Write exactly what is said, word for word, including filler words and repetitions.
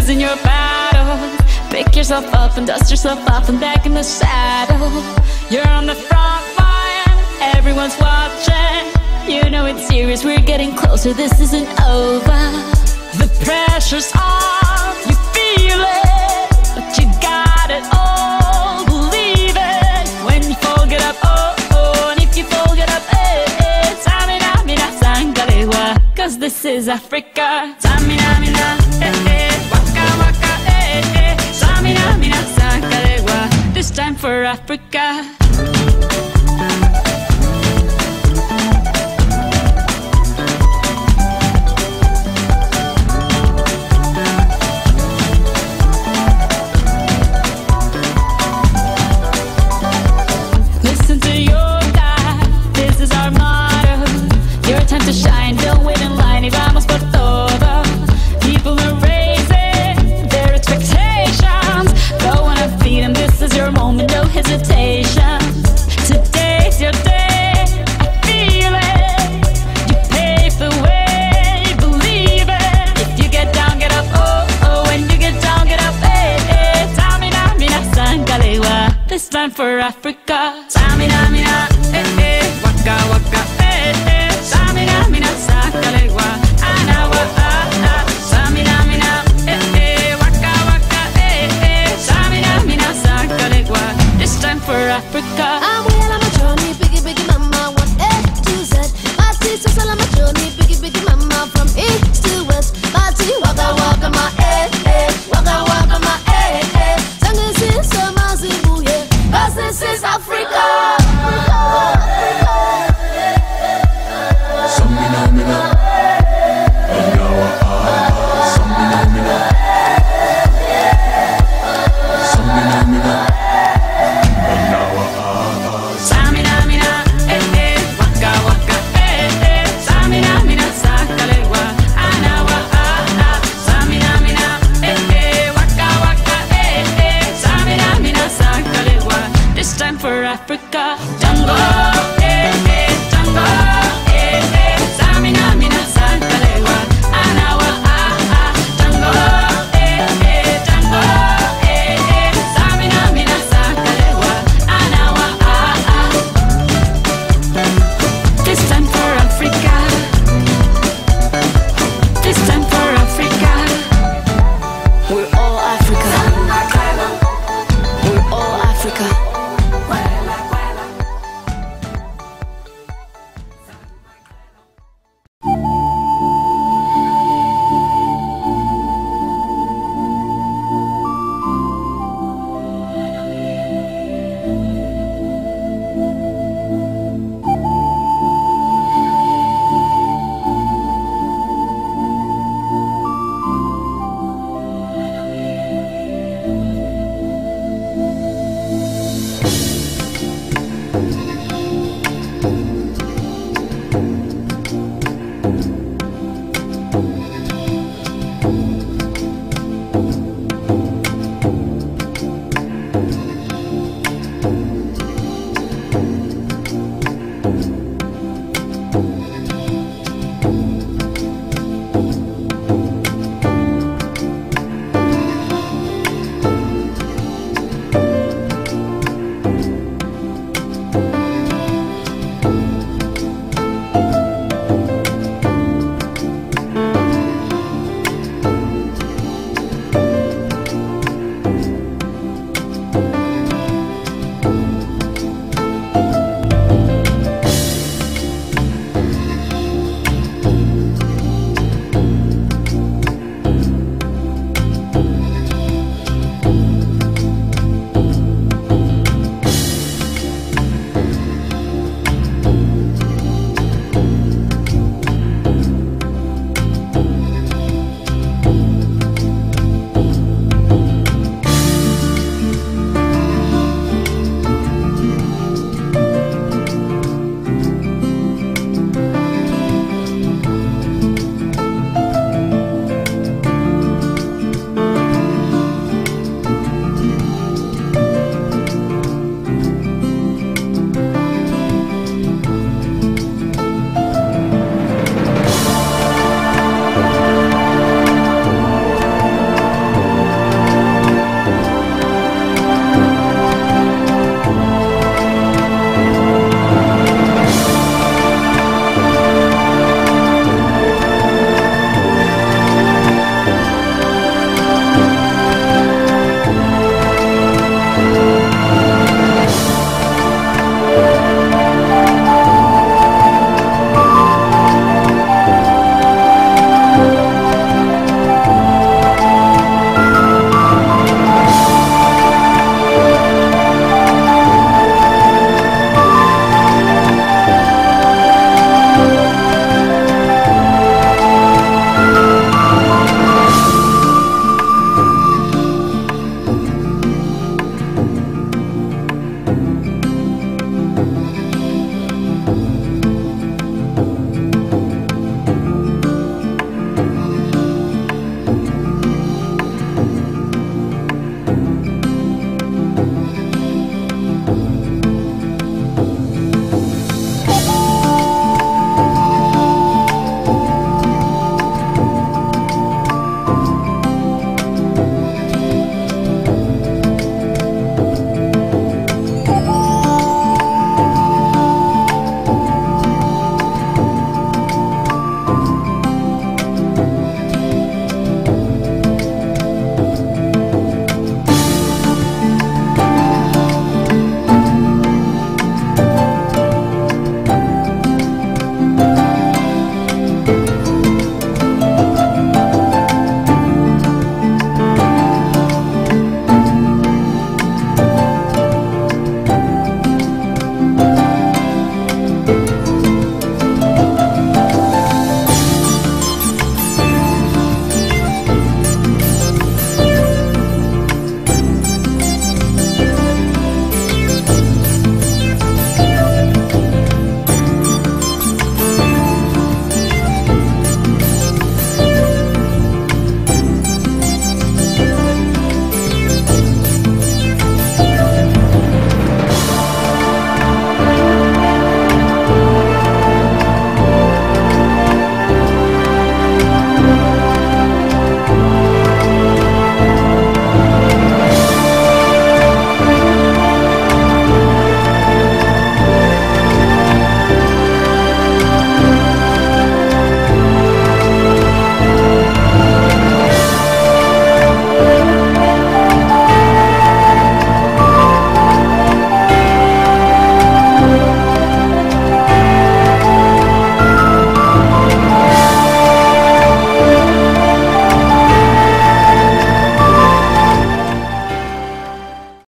losing your battle. Pick yourself up and dust yourself off and back in the saddle. You're on the front line, everyone's watching. You know it's serious, we're getting closer, this isn't over. The pressure's on, you feel it, but you got it all, believe it. When you fall, get up, oh, oh, and if you fall, get up, eh, eh. Samina, mina, sangalewa, cause this is Africa. Samina, mina, eh, eh, waka, waka, eh, eh. Samina, mina, sangalewa, this time for Africa. To shine, don't wait in line, y vamos por todo. People are raising their expectations. Go on and feed them, this is your moment, no hesitation. Today's your day, I feel it. You pave the way, believe it. If you get down, get up, oh, oh. When you get down, get up, eh, eh. Samina, mina, sangalewa, this time for Africa. Samina, mina, eh, eh. Waka, waka, eh, eh. Samina, mina, sangalewa, anawa, ah, ah. Samina, mina, eh, eh. Waka, waka, eh, eh. Samina, mina, sangalewa, this time for Africa. I'm well on my journey, biggie, biggie mama, one A to Z. My sister's all on my journey, biggie, biggie mama, from east to west. My tea, waka, waka, my eh, eh. Waka, waka, my eh, eh. Sangisi, samazi, booye, cause this is Africa. For Africa, jungle.